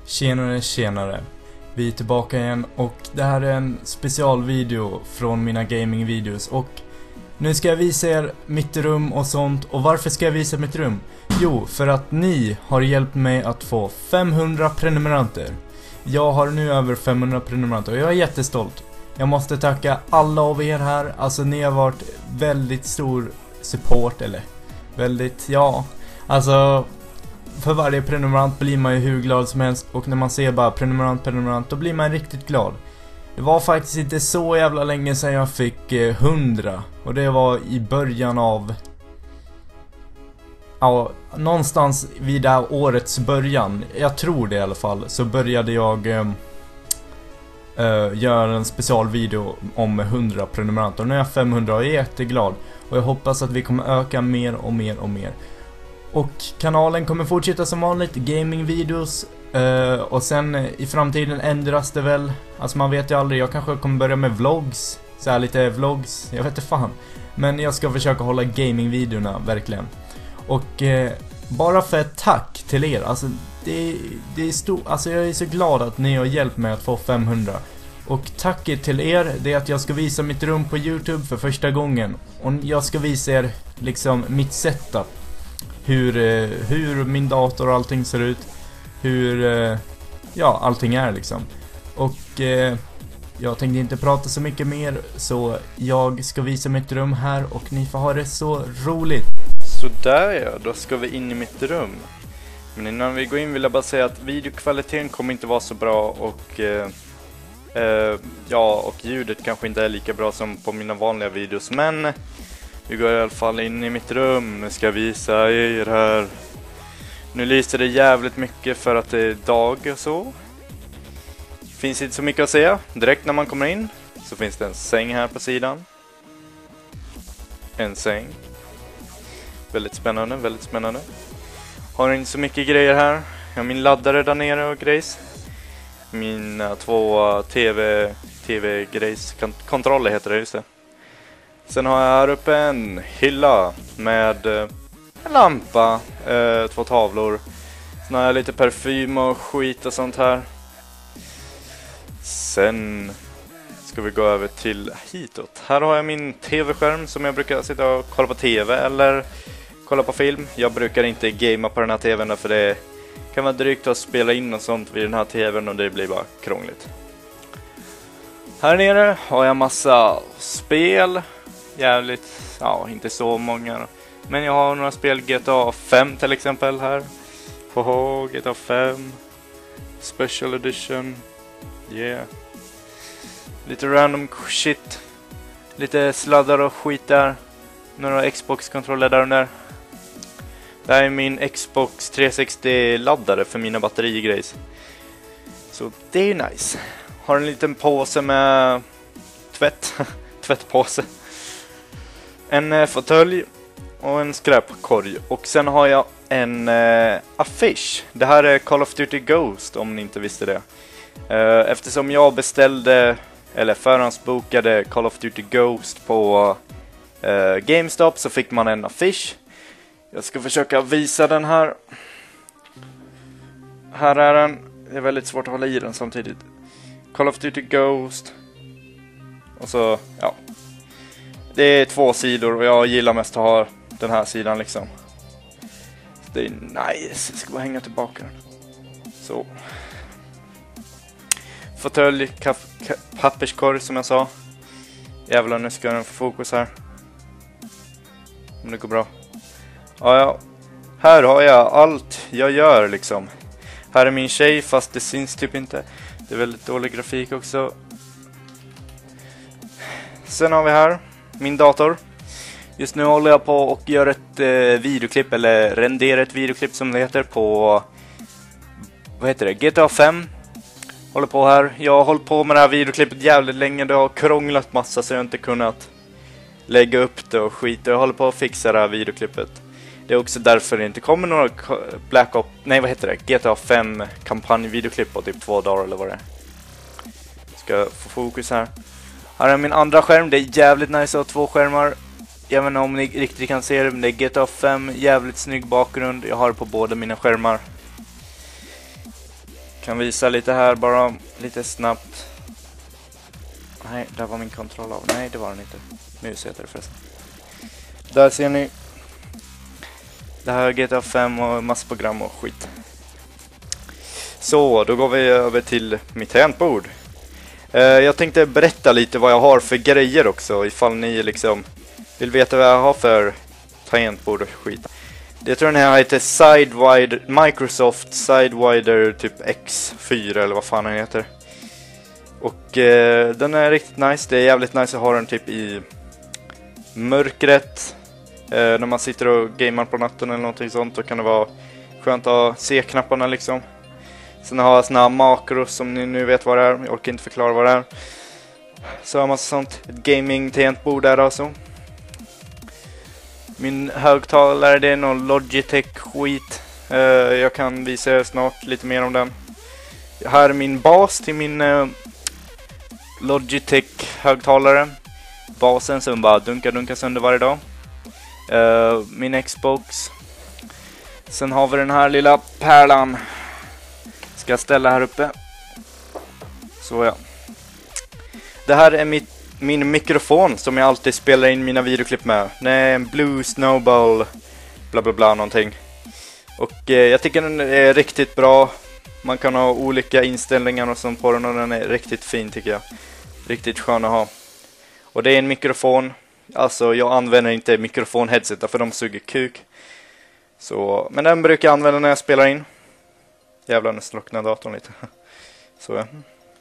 Tjenare, tjenare. Vi är tillbaka igen och det här är en specialvideo från mina gamingvideos. Och nu ska jag visa er mitt rum och sånt. Och varför ska jag visa mitt rum? Jo, för att ni har hjälpt mig att få 500 prenumeranter. Jag har nu över 500 prenumeranter och jag är jättestolt. Jag måste tacka alla av er här. Alltså ni har varit väldigt stor support, eller väldigt, ja. Alltså för varje prenumerant blir man ju hur glad som helst. Och när man ser bara prenumerant, då blir man riktigt glad. Det var faktiskt inte så jävla länge sedan jag fick 100. Och det var i början av, ja, någonstans vid det här årets början. Jag tror det i alla fall. Så började jag göra en specialvideo om 100 prenumeranter. Och nu är jag 500 och jag är jätteglad. Och jag hoppas att vi kommer öka mer och mer och mer. Och kanalen kommer fortsätta som vanligt, gamingvideos. Och sen i framtiden ändras det väl. Alltså man vet ju aldrig, jag kanske kommer börja med vlogs. Så här lite vlogs, jag vet inte fan. Men jag ska försöka hålla gamingvideorna, verkligen. Och bara för ett tack till er. Alltså det är stort, alltså jag är så glad att ni har hjälpt mig att få 500. Och tacket till er, det är att jag ska visa mitt rum på YouTube för första gången. Och jag ska visa er liksom mitt setup. Hur min dator och allting ser ut. Hur ja, allting är liksom. Och jag tänkte inte prata så mycket mer. Så jag ska visa mitt rum här. Och ni får ha det så roligt. Så där ja, då ska vi in i mitt rum. Men innan vi går in vill jag bara säga att videokvaliteten kommer inte vara så bra. Och ja, och ljudet kanske inte är lika bra som på mina vanliga videos. Men vi går i alla fall in i mitt rum. Nu ska jag visa er här. Nu lyser det jävligt mycket för att det är dag och så. Finns inte så mycket att säga. Direkt när man kommer in så finns det en säng här på sidan. En säng. Väldigt spännande, väldigt spännande. Har inte så mycket grejer här. Jag har min laddare där nere och grejs. Mina två TV-grejs. Kontroller heter det, just det. Sen har jag här uppe en hylla med en lampa, 2 tavlor. Sen har jag lite parfym och skit och sånt här. Sen ska vi gå över till hitåt. Här har jag min tv-skärm som jag brukar sitta och kolla på tv eller kolla på film. Jag brukar inte gamea på den här tvn för det kan vara drygt att spela in och sånt vid den här tvn och det blir bara krångligt. Här nere har jag massa spel. Jävligt, ja, inte så många. Men jag har några spel, GTA 5 till exempel här. Hoho, GTA 5 Special Edition. Yeah. Lite random shit. Lite sladdar och skit där. Några Xbox-kontroller där och där. Det här är min Xbox 360-laddare för mina batterigrejs. Så det är nice. Har en liten påse med tvätt. Tvättpåse. En fåtölj och en skräpkorg. Och sen har jag en affisch. Det här är Call of Duty Ghost, om ni inte visste det. Eftersom jag beställde, eller förhandsbokade Call of Duty Ghost på GameStop så fick man en affisch. Jag ska försöka visa den här. Här är den. Det är väldigt svårt att hålla i den samtidigt. Call of Duty Ghost. Och så, ja. Det är 2 sidor och jag gillar mest att ha den här sidan liksom. Det är nice. Jag ska bara hänga tillbaka den. Så. Fåtölj, papperskorg som jag sa. Jävlar, nu ska den få fokus här. Om det går bra. Ja. Här har jag allt jag gör liksom. Här är min tjej fast det syns typ inte. Det är väldigt dålig grafik också. Sen har vi här min dator. Just nu håller jag på och gör ett videoklipp, eller renderar ett videoklipp som det heter på, vad heter det, GTA 5. Håller på här. Jag har hållit på med det här videoklippet jävligt länge. Det har krånglat massa så jag har inte kunnat lägga upp det och skit. Jag håller på att fixa det här videoklippet. Det är också därför det inte kommer några GTA 5 kampanjvideoklipp på typ 2 dagar eller vad det är. Ska få fokus här. Här är min andra skärm. Det är jävligt nice att ha 2 skärmar. Jag vet inte om ni riktigt kan se det, men det är GTA 5. Jävligt snygg bakgrund. Jag har det på båda mina skärmar. Kan visa lite här bara, lite snabbt. Nej, där var min kontroll av. Nej, det var den inte. Mus heter det förresten. Där ser ni. Det här är GTA 5 och massa program och skit. Så, då går vi över till mitt tangentbord. Jag tänkte berätta lite vad jag har för grejer också, ifall ni liksom vill veta vad jag har för tangentbord och skit. Jag tror den här heter Microsoft Sidewinder typ X4 eller vad fan den heter. Och den är riktigt nice. Det är jävligt nice att ha den typ i mörkret. När man sitter och gamer på natten eller någonting sånt, då kan det vara skönt att ha C-knapparna liksom. Sen har jag såna här makros som ni nu vet vad det är. Jag orkar inte förklara vad det är. Så har man sånt. Ett gaming-tangentbord där alltså. Min högtalare, det är någon Logitech-skit. Jag kan visa er snart lite mer om den. Här är min bas till min Logitech-högtalare. Basen som bara dunkar sönder varje dag. Min Xbox. Sen har vi den här lilla pärlan. Ska jag ställa här uppe. Så ja. Det här är min mikrofon som jag alltid spelar in mina videoklipp med. Det är en Blue Snowball bla bla bla någonting. Och jag tycker den är riktigt bra. Man kan ha olika inställningar och sånt på den, och den är riktigt fin tycker jag. Riktigt skön att ha. Och det är en mikrofon. Alltså jag använder inte mikrofonheadset för de suger kuk. Så, men den brukar jag använda när jag spelar in. Jävlar, nu slocknar datorn lite. Så ja.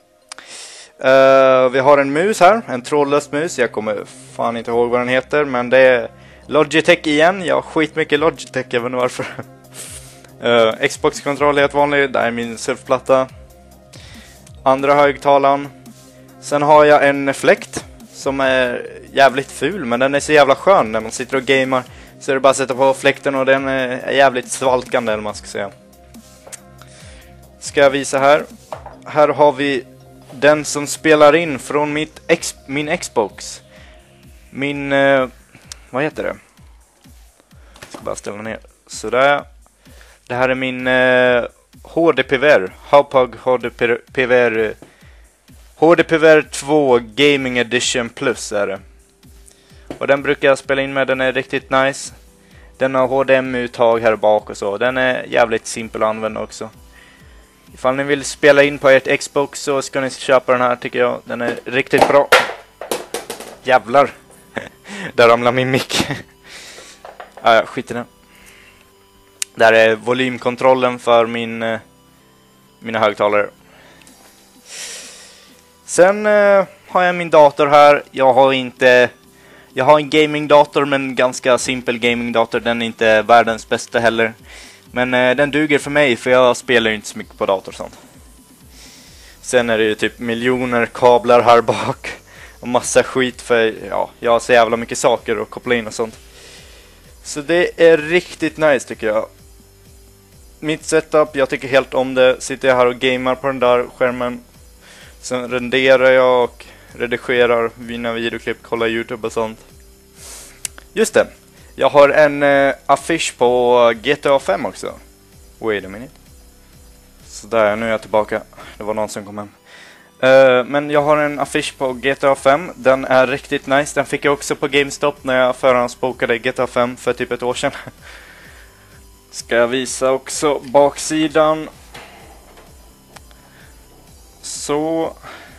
Vi har en mus här, en trådlös mus. Jag kommer fan inte ihåg vad den heter, men det är Logitech igen. Jag har skitmycket Logitech, jag vet inte varför. Xbox-kontroll är ett vanligt. Där är min surfplatta. Andra högtalaren. Sen har jag en fläkt som är jävligt ful, men den är så jävla skön när man sitter och gamer. Så är det bara att sätta på fläkten och den är jävligt svalkande, eller man ska säga. Ska jag visa här. Här har vi den som spelar in från min Xbox. Min vad heter det? Jag ska bara ställa ner. Sådär. Det här är min HDPVR. Hauppauge HDPVR 2 Gaming Edition Plus är det. Och den brukar jag spela in med. Den är riktigt nice. Den har HDMI-uttag här bak och så. Den är jävligt simpel att använda också. Ifall ni vill spela in på ert Xbox så ska ni köpa den här, tycker jag. Den är riktigt bra. Jävlar. Där ramlar min mick. Skit i den. Där är volymkontrollen för mina högtalare. Sen har jag min dator här. Jag har en gamingdator, men ganska simpel gamingdator. Den är inte världens bästa heller. Men den duger för mig, för jag spelar inte så mycket på dator och sånt. Sen är det ju typ miljoner kablar här bak. Och massa skit, för ja, jag har så jävla mycket saker att koppla in och sånt. Så det är riktigt nice tycker jag. Mitt setup, jag tycker helt om det. Sitter jag här och gamer på den där skärmen. Sen renderar jag och redigerar mina videoklipp, kollar YouTube och sånt. Just det. Jag har en affisch på GTA 5 också. Wait a minute. Så där, nu är jag tillbaka. Det var någon som kom hem. Men jag har en affisch på GTA 5. Den är riktigt nice. Den fick jag också på GameStop när jag förhandsbokade GTA 5 för typ ett år sedan. Ska jag visa också baksidan. Så.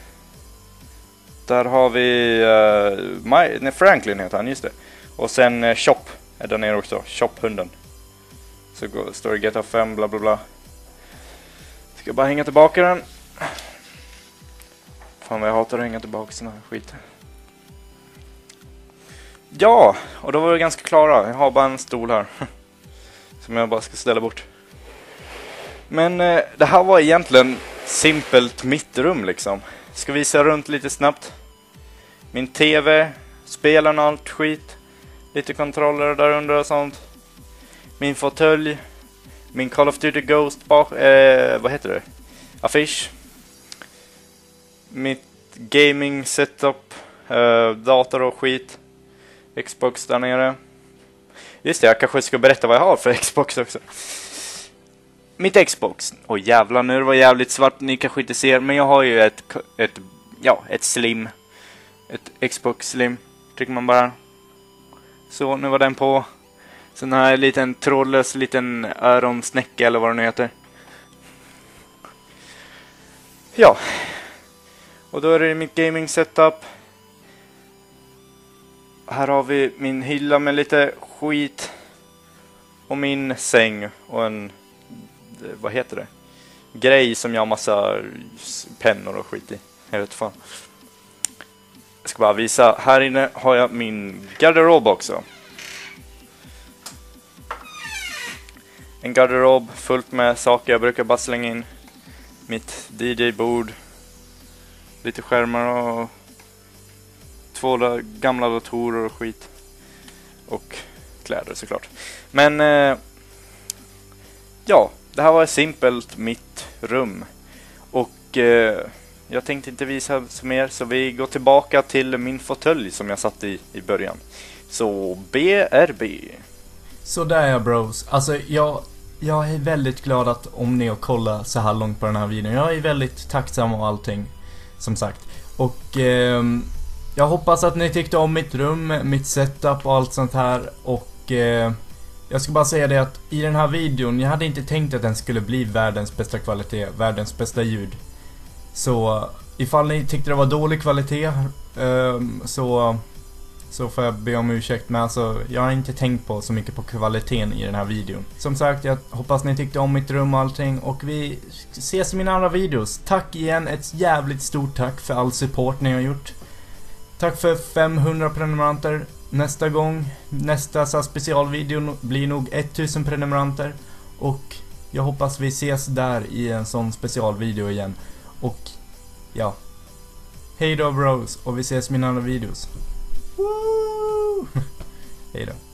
Där har vi Franklin heter han, just det. Och sen Shop är där nere också. Shop-hunden. Så står det GTA 5 bla bla bla. Ska bara hänga tillbaka den. Fan vad jag hatar att hänga tillbaka såna här skit. Ja, och då var vi ganska klara. Jag har bara en stol här. Som jag bara ska ställa bort. Men det här var egentligen simpelt mitt rum liksom. Ska visa runt lite snabbt. Min TV, spelen och allt skit. Lite kontroller där under och sånt. Min fåtölj. Min Call of Duty Ghost vad heter det? Affisch. Mitt gaming setup. Dator och skit. Xbox där nere. Just det, jag kanske ska berätta vad jag har för Xbox också. mitt Xbox. Och jävlar, nu det var jävligt svart, ni kanske inte ser, men jag har ju ett Slim. Ett Xbox Slim. Trycker man bara. Så, nu var den på. Sen har jag en liten trådlös liten öronsnäcka eller vad det nu heter. Ja. Och då är det mitt gaming setup. Här har vi min hylla med lite skit. Och min säng och en, vad heter det? Grej som jag har massa pennor och skit i. Jag vet fan. Jag ska bara visa. Här inne har jag min garderob också. En garderob fullt med saker jag brukar bara slänga in. Mitt DJ-bord. Lite skärmar och 2 gamla datorer och skit. Och kläder såklart. Men ja, det här var simpelt mitt rum. Och jag tänkte inte visa så mer, så vi går tillbaka till min fåtölj som jag satt i början. Så BRB. Så där ja bros. Alltså jag är väldigt glad att om ni har kollat så här långt på den här videon. Jag är väldigt tacksam och allting, som sagt. Och jag hoppas att ni tyckte om mitt rum, mitt setup och allt sånt här. Och jag ska bara säga det att i den här videon, jag hade inte tänkt att den skulle bli världens bästa kvalitet, världens bästa ljud. Så ifall ni tyckte det var dålig kvalitet så får jag be om ursäkt, men alltså jag har inte tänkt på så mycket på kvaliteten i den här videon. Som sagt, jag hoppas ni tyckte om mitt rum och allting, och vi ses i mina andra videos. Tack igen, ett jävligt stort tack för all support ni har gjort. Tack för 500 prenumeranter. Nästa specialvideo blir nog 1000 prenumeranter. Och jag hoppas vi ses där i en sån specialvideo igen. Och ja, hej då bros, och vi ses i mina andra videos. Woo! Hej då.